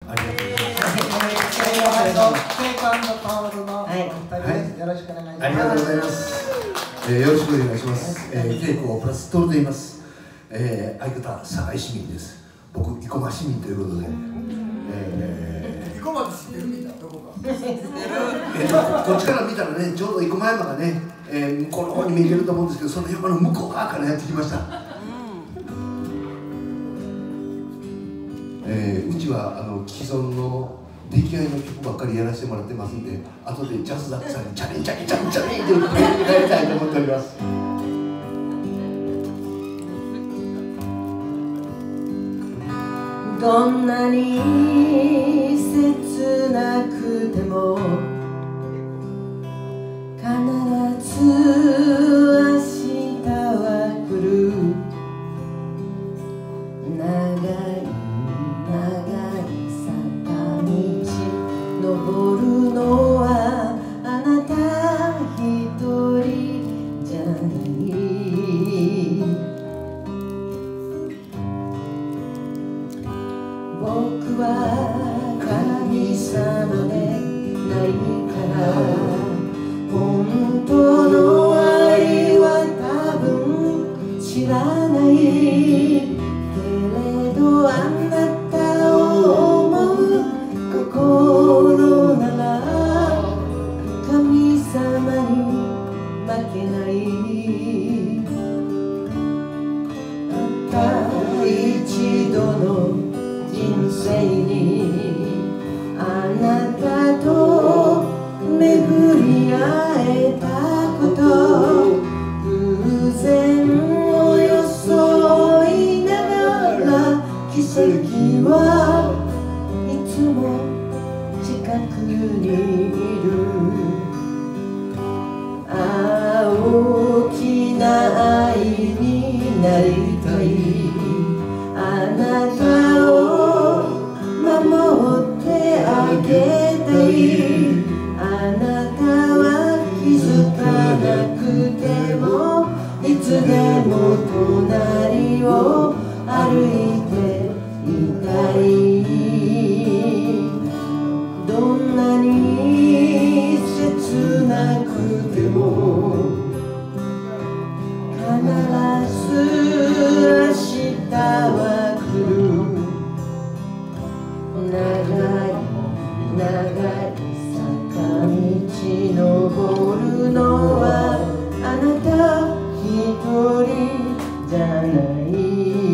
ありがとうございます。 ケイコ&カオルのお二人です。よろしくお願いします。 ありがとうございます。よろしくお願いします。ケイコプラストールと言います。相方堺市民です。僕生駒市民ということで。 生駒って知ってるみたいなどこか。 こっちから見たらね、ちょうど生駒山がね、向こうの方に見えてると思うんですけど、その山の向こう側からやってきました。うちは既存の出来合いの曲ばっかりやらせてもらってますんで、後でジャズダックさんにチャレンチャレンチャレンチャレンってやりたいと思っております。 どんなに切なくても必ず明日は来る。長い長い坂道登るのはあなた一人じゃない。僕は神様でないから本当の愛は多分知らないけれど、あなたを思う心なら神様に負けない。たった一度の人生にあなたと巡り会えたこと、偶然を装いながら奇跡はいつも近くにいる。大きな愛になりたい。あなたを守ってあげたい。あなたは気づかなくてもいつでも隣を歩いていたい。どんなに切なくても必ず明日は来る。長い長い坂道登るのはあなた一人じゃない。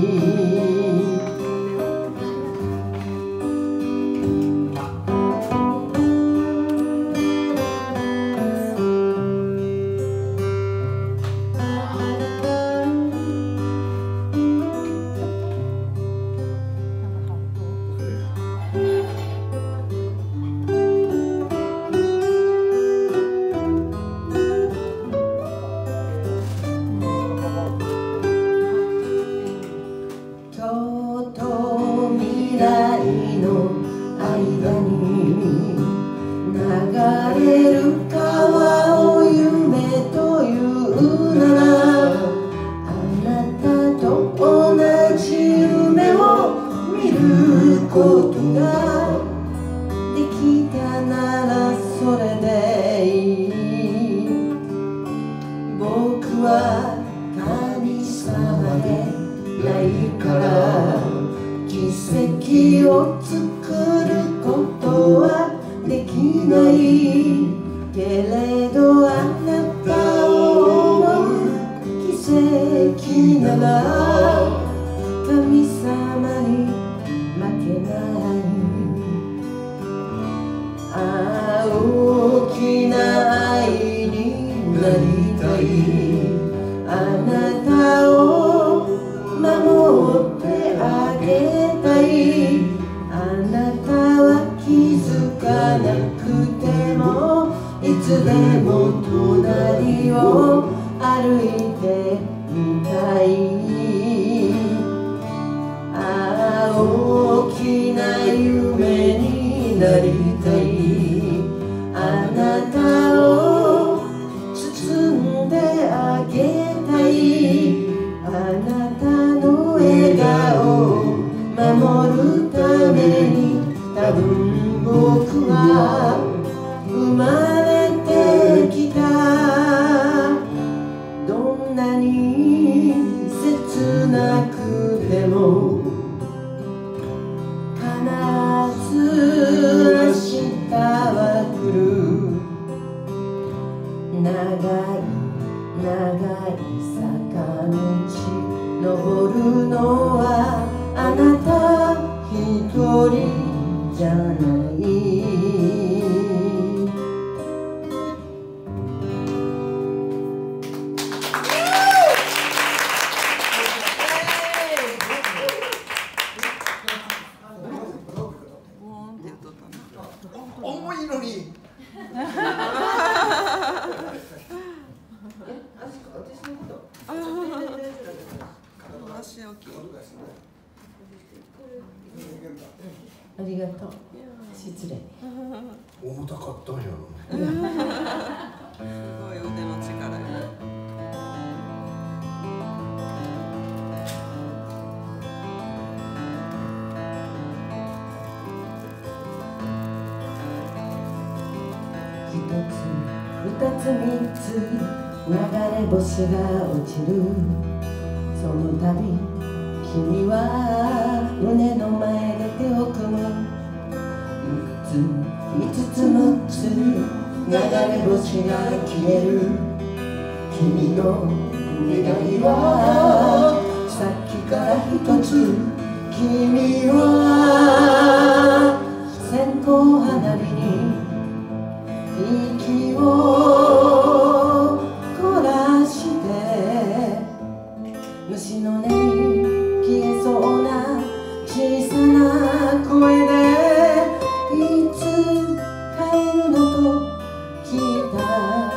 未来の間に流れる川を夢というなら、あなたと同じ夢を見ることができたならそれでいい。僕は神様でないから奇跡を作ることはできないけれど、あなたを思う奇跡なら神様に負けない。大きな愛になりたい。あなたを守ってあげたい。あなたは気づかなくてもいつでも隣を歩いてみたい。大きな夢になりたい。あなたを包んであげたい。あなたの笑顔を守るために多じゃない重いのにありがとう。失礼。 重たかったんやろ。 すごい腕の力よ。 一つ、二つ、三つ流れ星が落ちる。その度、君は胸の前で手を組む。三つ、五つ、六つ流れ星が消える。君の願いはさっきから一つ。君は線香花火に息を凝らして虫の音に消えそうな小さな声でいつ帰るのと聞いた。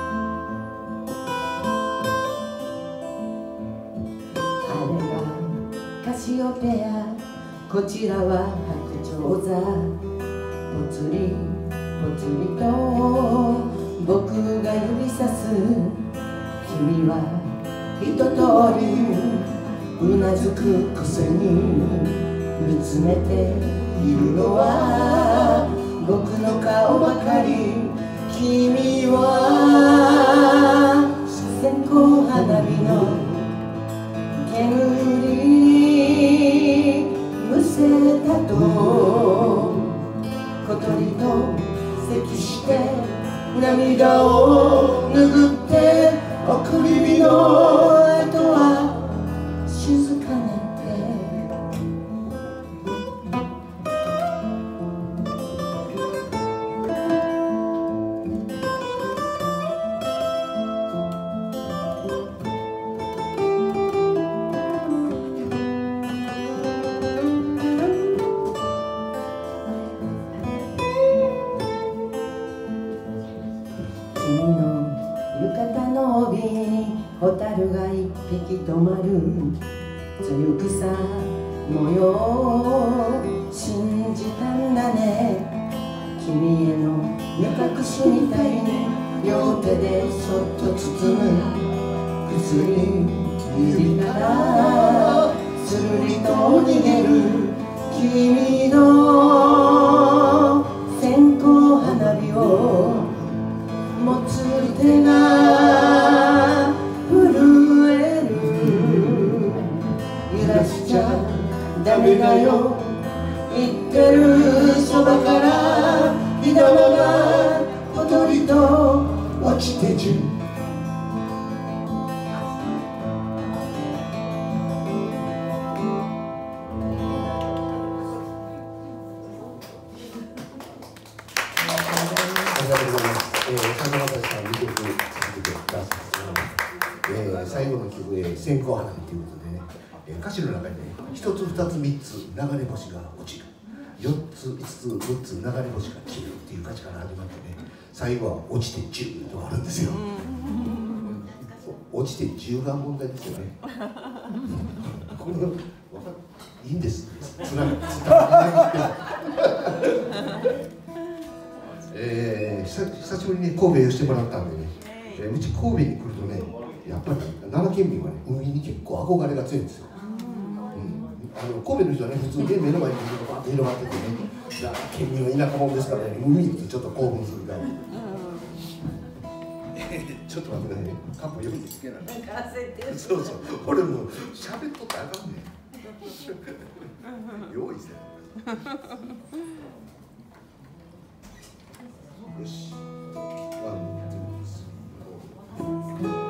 あれはカシオペア、こちらは白鳥座。ぽつりぽつりと僕が指さす。君は一通りうなずくくせに見つめているのは僕の顔ばかり。君は線香花火の煙むせたと小鳥と咳して涙を拭っておくびの後は静かなって君の浴衣の帯に蛍が一匹止まる。強くさ模様を信じたんだね。君への目隠しみたいに両手でそっと包む薬指からするりと逃げる。君の線香花火を持つ手が震える。揺らしちゃダメだよ言ってるそばから火玉がぽとりと落ちてちゅ。 ありがとうございます。真田正さん2曲続けてください。最後の曲、線香花火ということでね、歌詞の中にね、1つ2つ3つ流れ星が落ちる、4つ5つ6つ流れ星が消えるっていう歌詞から始まってね、最後は落ちて10とあるんですよ。落ちて10が問題ですよね。これいいんです。つなが久しぶりに神戸へしてもらったんでね、うち神戸に来るとね、やっぱり奈良県民はね、海に結構憧れが強いんですよ。神戸の人はね、普通に目の前に海がバーッと広がっててね、奈良県民は田舎者ですからね、海にちょっと興奮する感じ。ちょっと待ってくださいね、カップ読みつけない。そうそう、俺もう喋っとってあかんねん。用意せん。よし。ワン、ツー、スリー、フォー。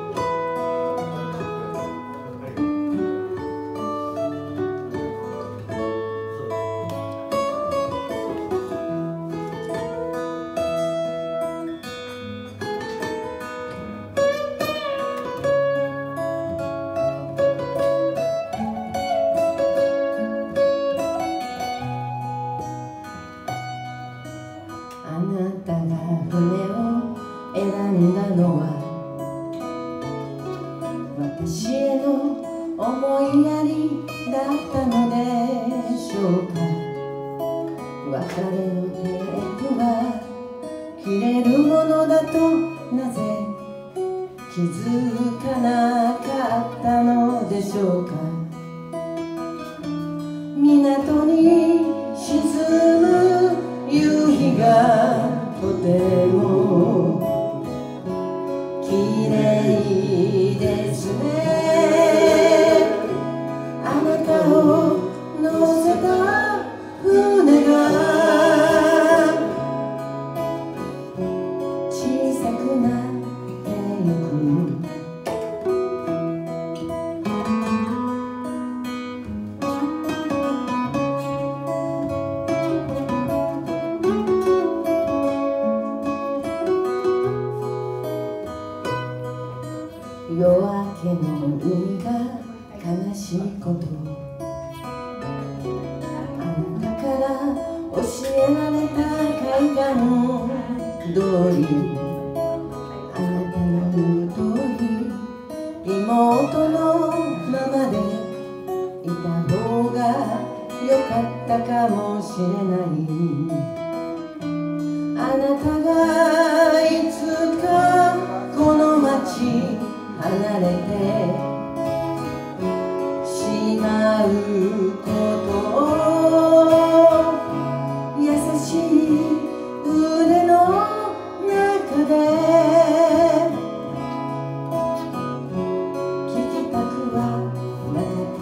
船を選んだのは私への思いやりだったのでしょうか。別れのテープは切れるものだとなぜ気づかなかったのでしょうか。港に沈む夕日がとても綺麗ですね。あなたを乗せた船が小さくなってゆく。夜明けの海が悲しいことあなたから教えられた海岸通りあなたの言う通り妹のままでいた方がよかったかもしれない。あなたがいつかこの街離れてしまうことを優しい腕の中で聞きたくはなかった。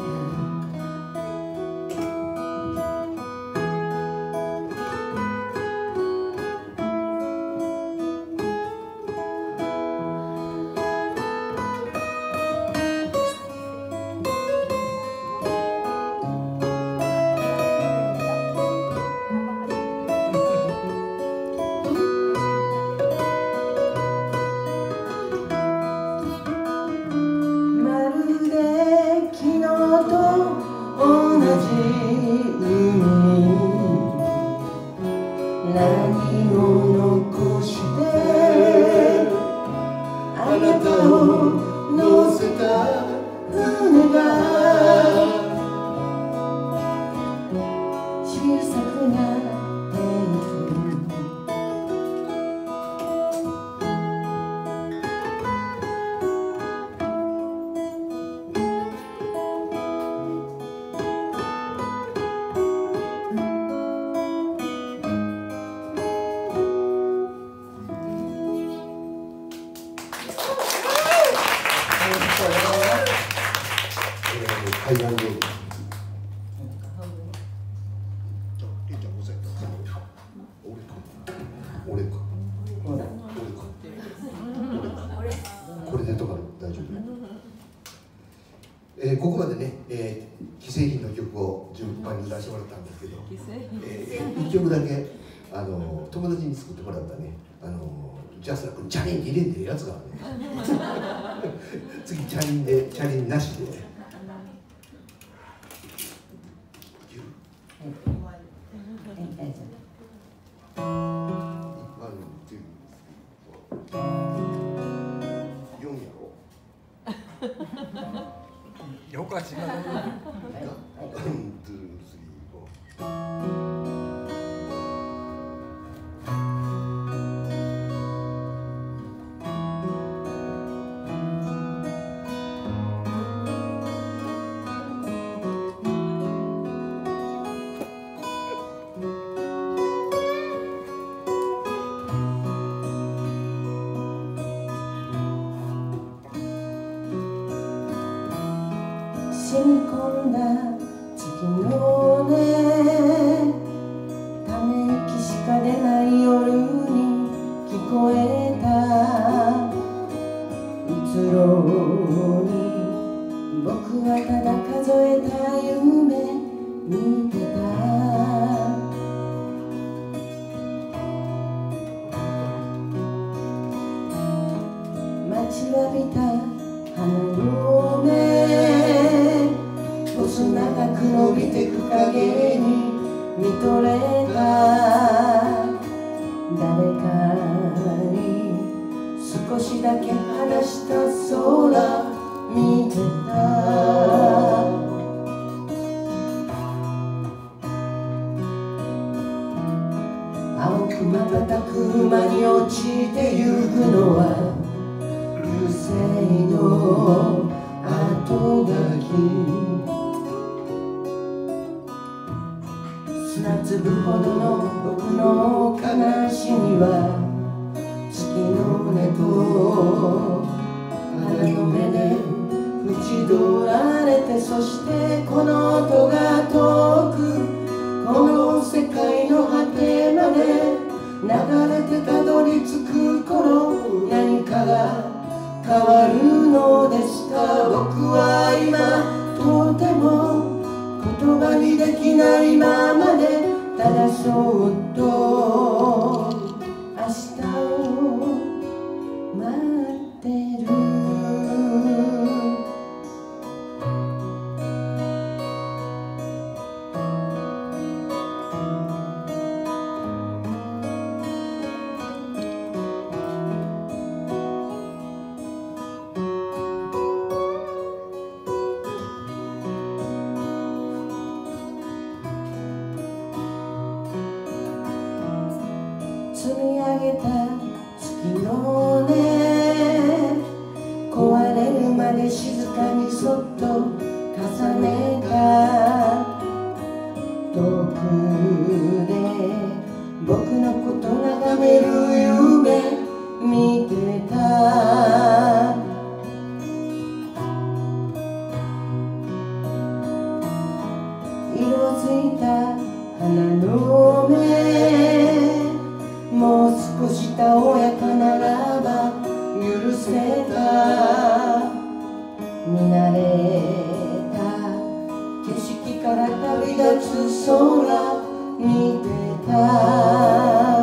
何を残してあなたを乗せた船が小さくなっていく。 海岸で俺かこれでとか大丈夫。ここまでね、既製品の曲を順番に出してもらったんですけど、1曲だけ友達に作ってもらったねジャスラックにチャリン入れんでええやつがあるね次チャリンなしでよくは違う。 染み込んだ月のねため息しか出ない夜に聞こえたうつろに僕はただ数えた夢見てた。待ちわびた花の芽細長く伸びてく影に見とれた誰か瞬く間に落ちてゆくのは流星の後書き。砂粒ほどの僕の悲しみは月の根と花の目で縁取られて、そしてこの音が遠くこの世界の果てまで流れてたどり着く頃、何かが変わるのですか。僕は今とても言葉にできないままで、ただそっと明日を待ってる。積み上げた月の根、壊れるまで静かにそっと重ねた。遠くで僕のこと眺める夢見てた。色づいた花の芽、もう少したおやかならば許せた。見慣れた景色から旅立つ空見てた。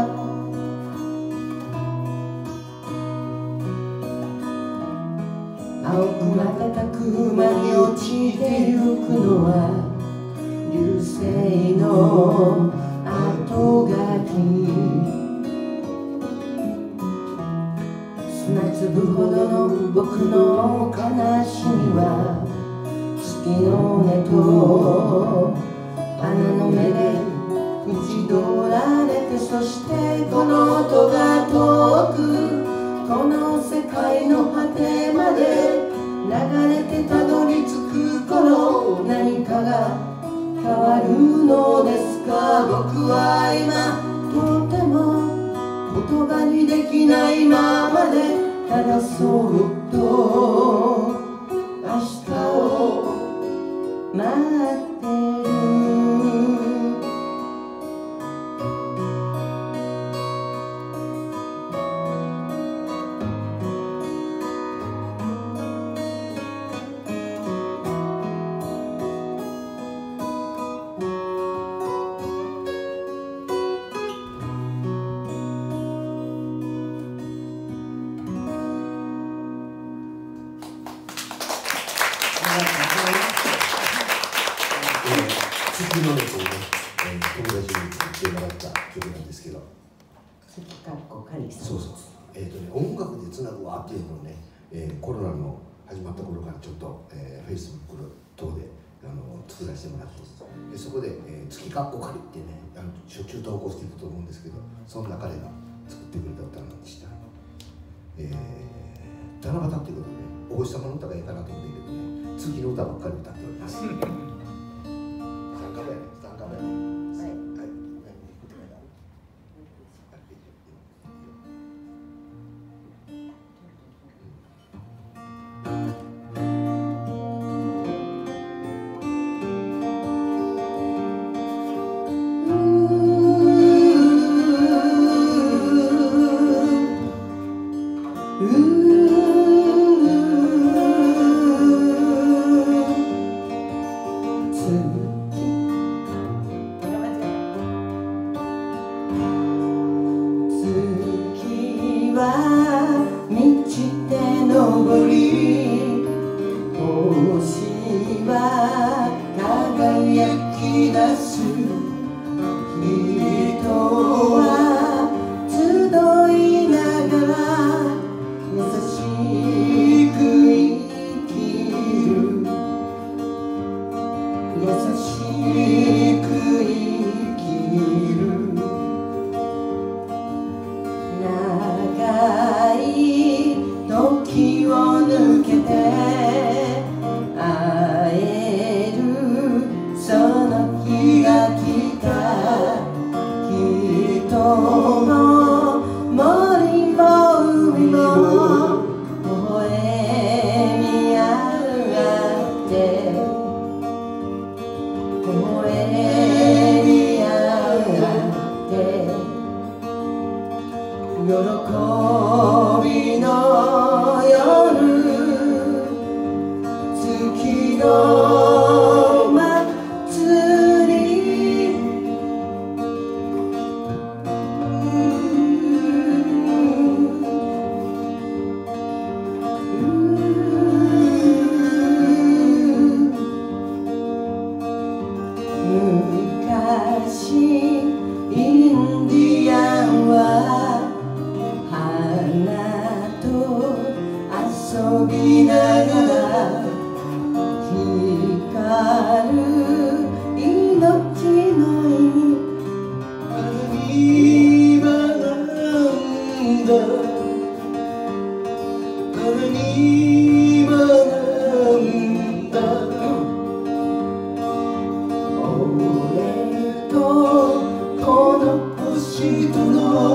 青く瞬く間に落ちてゆくのは流星の後書き。砂粒ほどの僕の悲しみは月の根と花の芽で縁取られて、そしてこの音が遠くこの世界の果てまで流れてたどり着く頃、何かが変わるのですか。僕は今とても言葉にできないままで、ただそっと明日を待ってる。 月の根というね、友達に言ってもらった曲なんですけど、 月かっこかりさん。 そうそう、音楽でつなぐわっていうのをね、コロナの始まった頃からちょっと、Facebook 等で作らせてもらって、でそこで、月かっこかりってね、しょっちゅう投稿していくと思うんですけど、そんな彼が作ってくれた歌なんでした。七夕っていうことで、お星様の歌がいいかなと思ってるけどね、月の歌ばっかり歌っております。参加だよね、参加だよね。 も森も海も微笑み合って微笑み合って喜びの夜月の祭り昔インディアンは花と遊びながら光る命の意味はなんだ何はなんだ俺とこの星との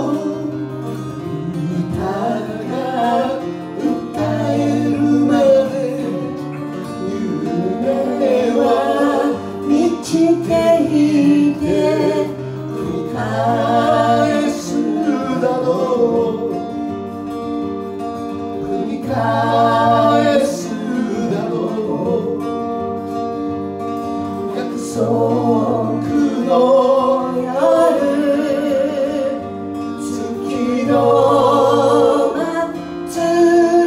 歌が歌えるまで夢は満ちていて繰り返すだろう繰り返すだろう約束の夜月の祭り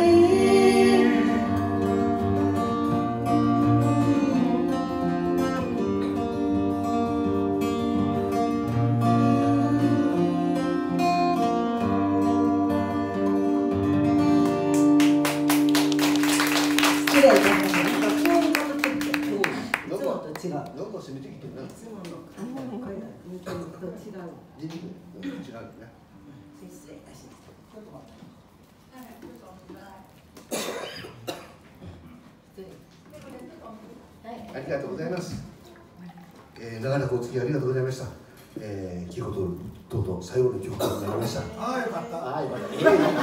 失礼いたしました。急に戻ってきて、いつもと違う。 なんか攻めてきてるな。 いつものこれが2件と違う。 違うね。 失礼いたしました。ちょっと待って。 ありがとうございます。長らくお付き合いありがとうございました。キコととうとう最後の曲になりました。 ああ、よかった。 ああ、よかった。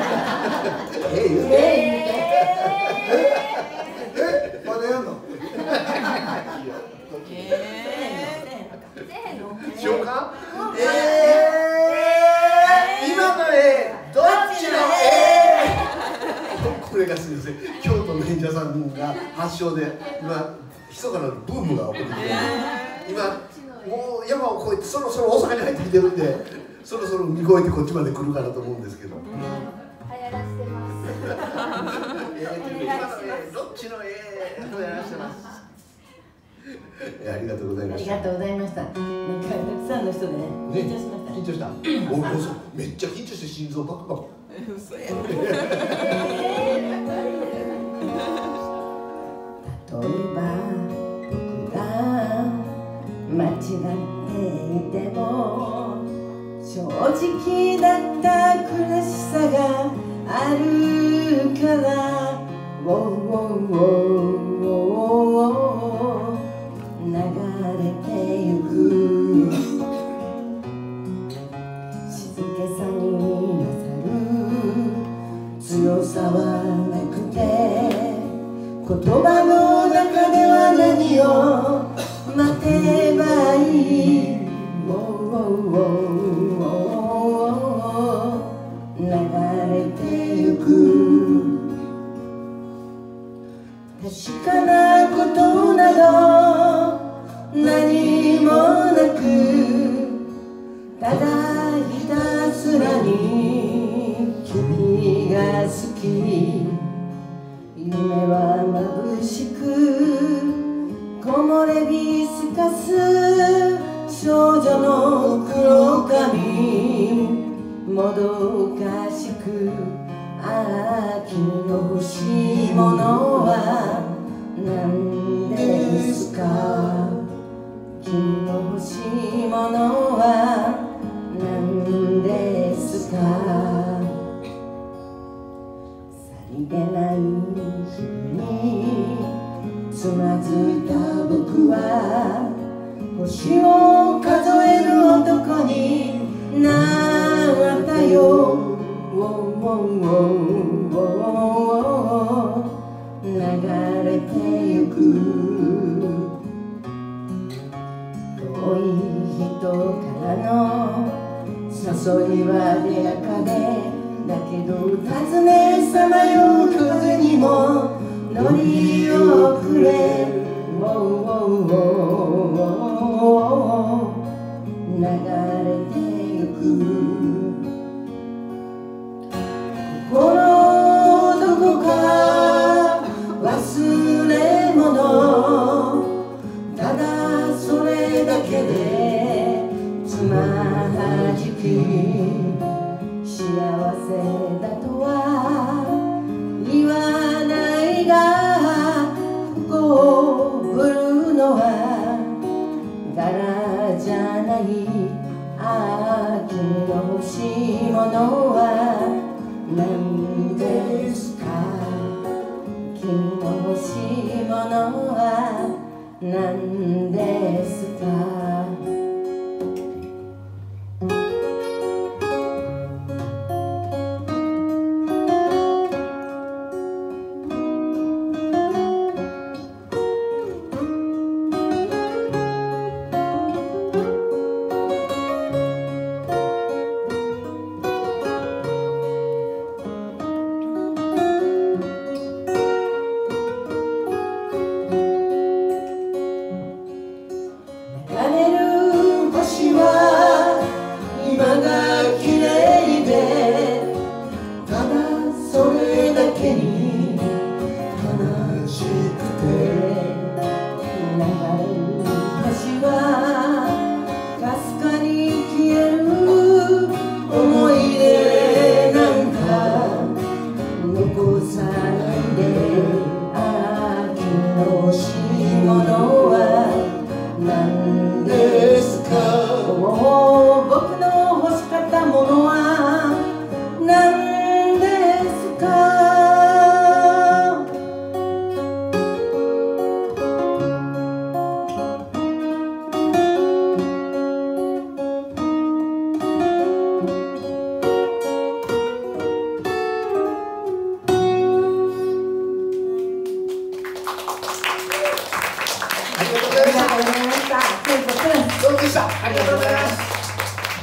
まだやんの？ しようか？今のどっちのこれがすみません。京都の演者さんが発祥で今密かなブームが起こってきて、今もう山を越えてそろそろ大阪に入ってきてるんで、そろそろ海越えてこっちまで来るかなと思うんですけど。 流行らしてます。 どっちの流行らしてます。ありがとうございました。 ありがとうございました。なんかたくさんの人でね、緊張しました。 緊張した。めっちゃ緊張して心臓バクバク。 嘘や。 例えば僕が間違っていても正直だった苦しさがあるから流れてゆく静けさに勝る強さはなくて言葉の中では何を待てばいい流れてゆく確かなことなど何もなくただひたすらに君が好き夢は眩しく木漏れ日すかす少女の黒髪もどかしくああ君の欲しいものは何ですか君の欲しいものは何ですかさりげない日につまずいた僕は星を数える男になる細いはでやかでだけど尋ねさまよう風にも乗り遅れ流れてゆく心どこか忘れ物ただそれだけでつまはじき幸せだとは言わないが不幸を売るのは柄じゃない秋の欲しいものは何ですか君の欲しいものは何ですか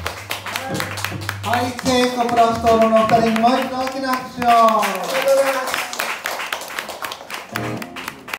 はい、ケイコプラストールのお二人にもう一度大きな拍手を。